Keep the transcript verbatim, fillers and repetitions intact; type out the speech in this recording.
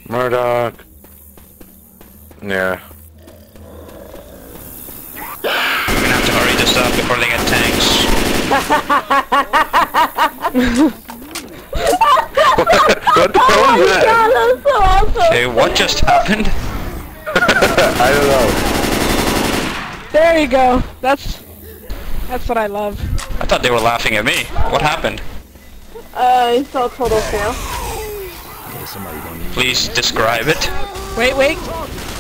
Murdoch. Yeah. We're gonna have to hurry this up before they get tanks. what, what the hell was that? God, that's so awesome. Okay, what just happened? I don't know. There you go. That's that's what I love. I thought they were laughing at me. What happened? Uh, you saw a total fail. Please describe it. Wait, wait.